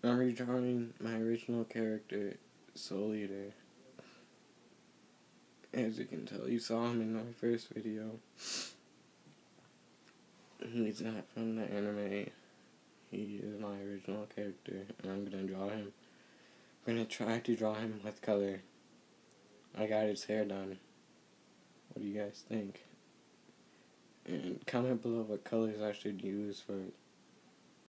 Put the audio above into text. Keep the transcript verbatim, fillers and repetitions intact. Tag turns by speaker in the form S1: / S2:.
S1: I'm redrawing my original character, Soul Eater. As you can tell, you saw him in my first video. He's not from the anime. He is my original character, and I'm gonna draw him. I'm gonna try to draw him with color. I got his hair done. What do you guys think? And comment below what colors I should use for